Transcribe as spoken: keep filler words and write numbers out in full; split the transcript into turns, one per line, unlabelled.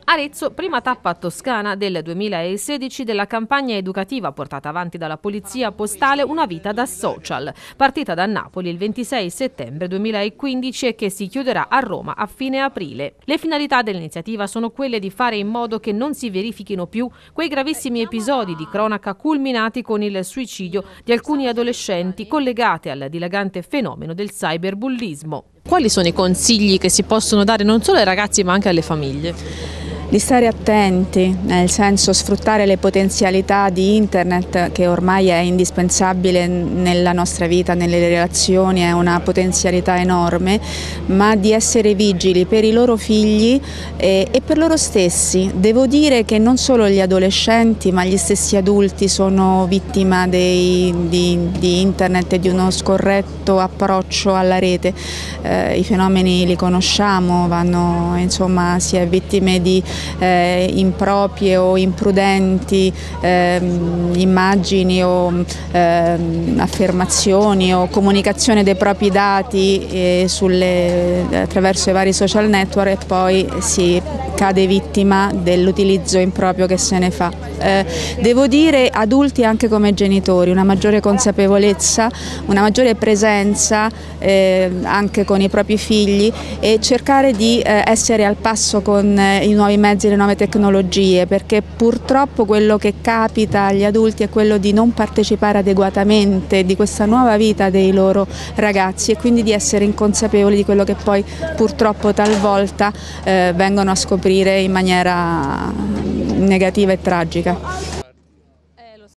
Arezzo, prima tappa toscana del duemilasedici della campagna educativa portata avanti dalla Polizia Postale Una vita da social, partita da Napoli il ventisei settembre duemilaquindici e che si chiuderà a Roma a fine aprile. Le finalità dell'iniziativa sono quelle di fare in modo che non si verifichino più quei gravissimi episodi di cronaca culminati con il suicidio di alcuni adolescenti collegati al dilagante fenomeno del cyberbullismo. Quali sono i consigli che si possono dare non solo ai ragazzi ma anche alle famiglie?
Di stare attenti, nel senso sfruttare le potenzialità di internet, che ormai è indispensabile nella nostra vita, nelle relazioni, è una potenzialità enorme, ma di essere vigili per i loro figli e, e per loro stessi. Devo dire che non solo gli adolescenti ma gli stessi adulti sono vittima dei, di, di internet e di uno scorretto approccio alla rete. Eh, I fenomeni li conosciamo, vanno, insomma, si è vittime di Eh, improprie o imprudenti eh, immagini o eh, affermazioni o comunicazione dei propri dati eh, sulle, attraverso i vari social network, e poi si cade vittima dell'utilizzo improprio che se ne fa. Eh, devo dire, adulti anche come genitori, una maggiore consapevolezza, una maggiore presenza eh, anche con i propri figli, e cercare di eh, essere al passo con eh, i nuovi mezzi, le nuove tecnologie, perché purtroppo quello che capita agli adulti è quello di non partecipare adeguatamente di questa nuova vita dei loro ragazzi, e quindi di essere inconsapevoli di quello che poi purtroppo talvolta eh, vengono a scoprire in maniera negativa e tragica.